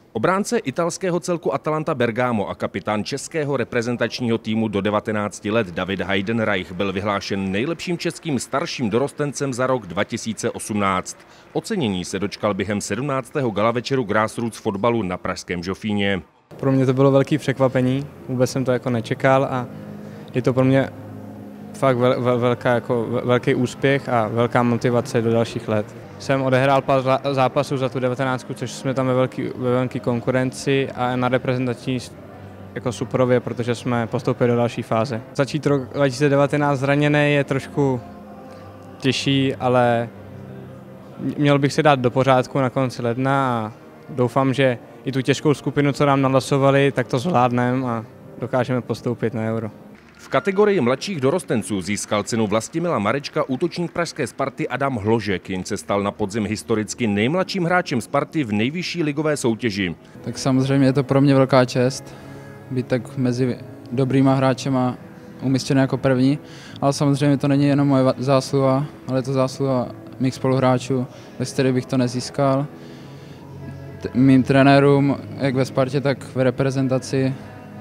Obránce italského celku Atalanta Bergamo a kapitán českého reprezentačního týmu do 19 let David Heidenreich byl vyhlášen nejlepším českým starším dorostencem za rok 2018. Ocenění se dočkal během 17. gala večeru Grassroots fotbalu na pražském Žofíně. Pro mě to bylo velké překvapení, vůbec jsem to jako nečekal a je to pro mě fakt velký úspěch a velká motivace do dalších let. Jsem odehrál pár zápasů za tu 19, což jsme tam ve velké konkurenci a na reprezentační jako superově, protože jsme postoupili do další fáze. Začít rok 2019 zraněný je trošku těžší, ale měl bych se dát do pořádku na konci ledna a doufám, že i tu těžkou skupinu, co nám nalosovali, tak to zvládneme a dokážeme postoupit na Euro. V kategorii mladších dorostenců získal cenu Vlastimila Marečka útočník pražské Sparty Adam Hložek, jenž se stal na podzim historicky nejmladším hráčem Sparty v nejvyšší ligové soutěži. Tak samozřejmě je to pro mě velká čest být tak mezi dobrýma hráčema umístěný jako první, ale samozřejmě to není jenom moje zásluha, ale je to zásluha mých spoluhráčů, bez kterých bych to nezískal. Mým trenérům, jak ve Spartě, tak v reprezentaci,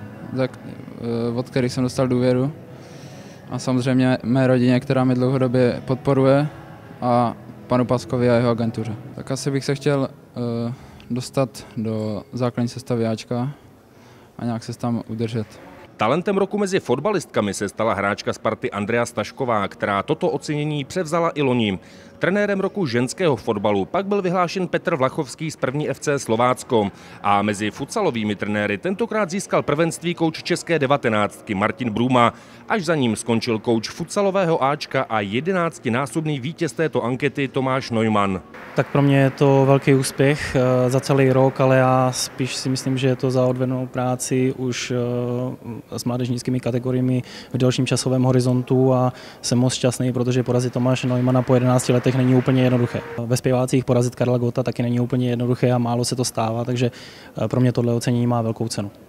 od kterých jsem dostal důvěru. A samozřejmě mé rodině, která mě dlouhodobě podporuje, a panu Paskovi a jeho agentuře. Tak asi bych se chtěl dostat do základní sestavy Ačka a nějak se tam udržet. Talentem roku mezi fotbalistkami se stala hráčka Sparty Andrea Stašková, která toto ocenění převzala i loni. Trenérem roku ženského fotbalu pak byl vyhlášen Petr Vlachovský z první FC Slovácko. A mezi futsalovými trenéry tentokrát získal prvenství kouč české 19 Martin Bruma, až za ním skončil kouč futsalového Ačka a 11násobný vítěz této ankety Tomáš Neumann. Tak pro mě je to velký úspěch za celý rok, ale já spíš si myslím, že je to za odvedenou práci už s mládežnickými kategoriemi v delším časovém horizontu a jsem moc šťastný, protože porazit Tomáše Neumana po 11 letech není úplně jednoduché. Ve zpěvácích porazit Karla Gotta taky není úplně jednoduché a málo se to stává, takže pro mě tohle ocenění má velkou cenu.